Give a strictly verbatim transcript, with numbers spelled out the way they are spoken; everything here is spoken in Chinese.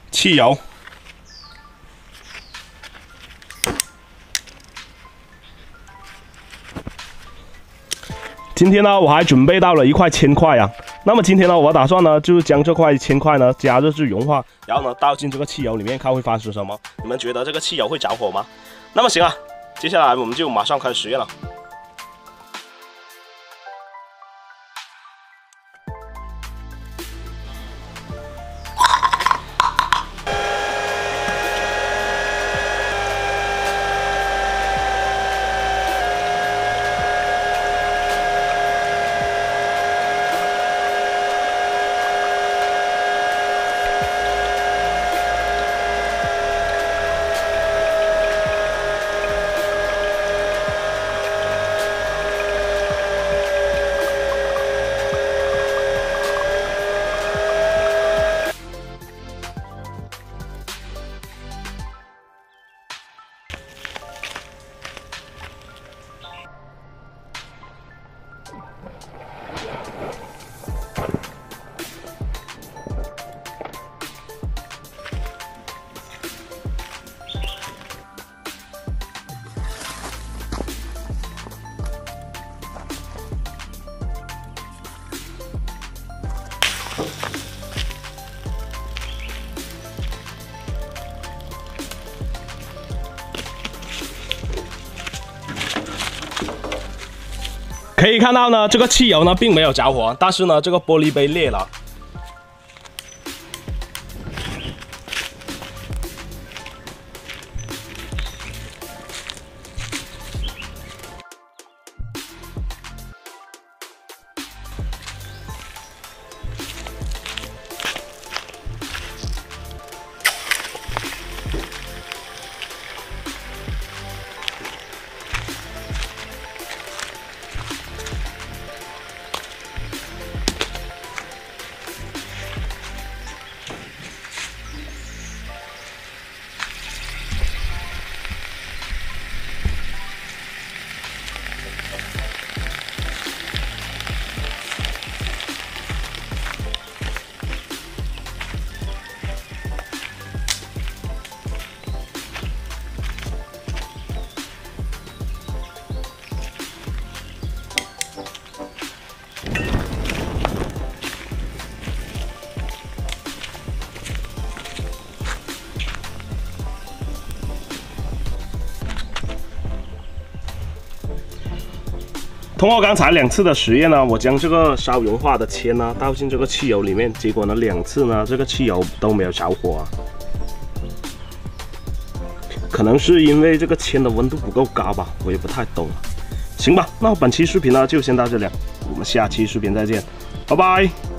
汽油。今天呢，我还准备到了一块铅块啊。那么今天呢，我打算呢，就是将这块铅块呢加热至融化，然后呢倒进这个汽油里面，看会发生什么。你们觉得这个汽油会着火吗？那么行啊，接下来我们就马上开始实验了。 可以看到呢，这个汽油呢并没有着火，但是呢，这个玻璃杯裂了。通过刚才两次的实验呢，我将这个烧融化的铅呢倒进这个汽油里面，结果呢两次呢这个汽油都没有着火啊，可能是因为这个铅的温度不够高吧，我也不太懂。行吧，那本期视频呢就先到这里，我们下期视频再见，拜拜。